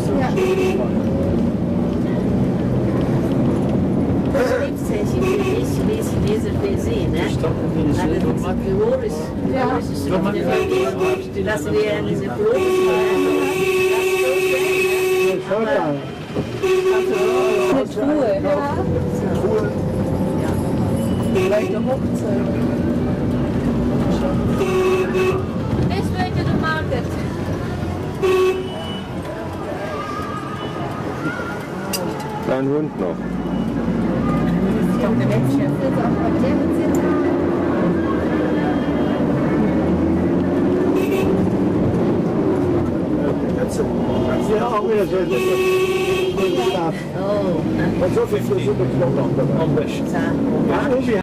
Ja. Chinesen, ne? Dass wir diese Eine Truhe. Ja. Vielleicht eine Hochzeit. This way to the market. Dein Hund noch. Ich glaube, der Mädchen jetzt auch bei der Bezirk. Ja, auch wieder so. Oh. Und so viel Suppe Knoblauch dabei.